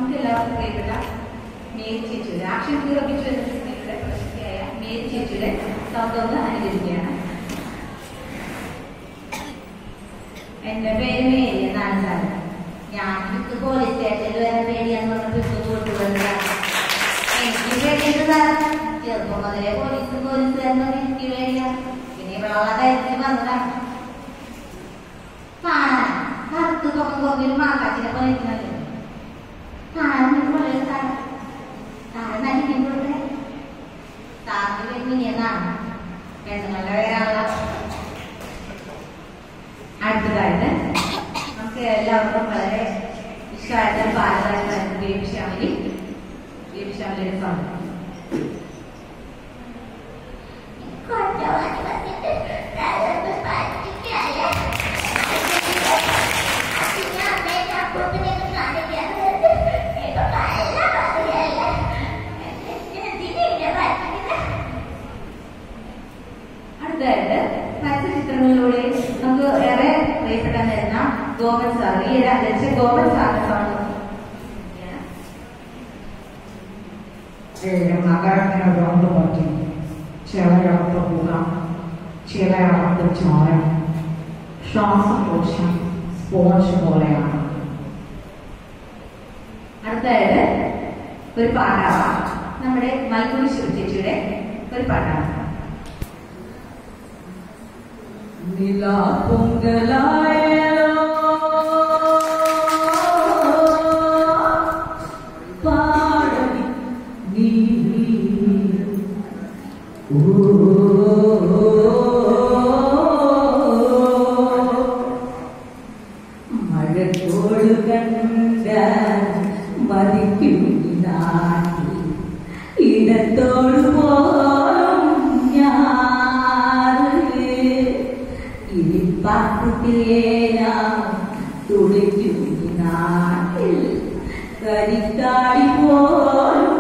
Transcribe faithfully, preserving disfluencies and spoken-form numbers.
നമുക്ക് എല്ലാവർക്കും പ്രിയപ്പെട്ട മേരി ചേച്ചിയുടെ ആക്ഷൻ ഹീറോ ബിജു എന്ന സിനിമയുടെ പ്രശസ്തിയായ മേരി ചേച്ചിയുടെ സൗന്ദര്യം അനുകരിക്കുകയാണ്. എന്റെ പേര് മേരി എന്നാണ് സാർ. ഞാൻ വിത്ത് പോലീസ് സ്റ്റേഷനിൽ വരെ പേടിയാന്ന് പറഞ്ഞിട്ട് കൂട്ടുകൊണ്ടാണ്. എനിക്ക് പേടിയുണ്ട് സാർ. ചെറുപ്പം മുതലേ പോലീസും പോലീസുകാരനും എനിക്ക് പേടിയാ. പിന്നെ ഇവിടെ ഉള്ള കാര്യത്തിൽ വന്നതാണ്. കാണാൻ കറുത്ത് കൊമ്പിൽ മാക്കാച്ചിനെ പോലെ ഇരിക്കുന്നത് കാണാൻ പോലെ സാറ് സാറ് നടിക്കുമ്പോഴേ സാറിന് പെണ്ണിനെന്നാണ് പെണ്ണുങ്ങളുടെ പേരാണുള്ള. അടുത്തതായിട്ട് നമുക്ക് എല്ലാവർക്കും വളരെ ഇഷ്ടമായിട്ട് പാലതായിട്ട് ബേബി ശ്യാമിലി ബേബി ശ്യാമിലിയുടെ സൗണ്ട്. അടുത്തതായിട്ട് പരസ്യചിത്രങ്ങളിലൂടെ നമുക്ക് ഏറെ പ്രിയപ്പെടാൻ വരുന്ന ഗോപൻ സാർ, ഈ രചിച്ച ഗോപൻ സാറിന്റെ സൗണ്ട്. നഗരത്തിന് രോഗ പറ്റി ചിലയിടത്ത് പുക, ചിലയിടത്ത് ചോര, ശ്വാസകോശം സ്പോഞ്ച് പോലെയാണ്. അടുത്തതായിട്ട് ഒരു പാട്ടാണ് നമ്മുടെ മൽക്കുടി ശിവചേച്ചിയുടെ ഒരു പാട്ടാണ്. നിലാ പൊങ്കലായല്ലോ പാടടി നീ മഴക്കോട് കണ്ട മതിക്കും നാട്ടി ഇടത്തോട് പോലും ഞാൻ ഇരിപ്പാക്കുതേനാ തുളിക്കും നാട്ടിൽ കരിക്കാടി പോലും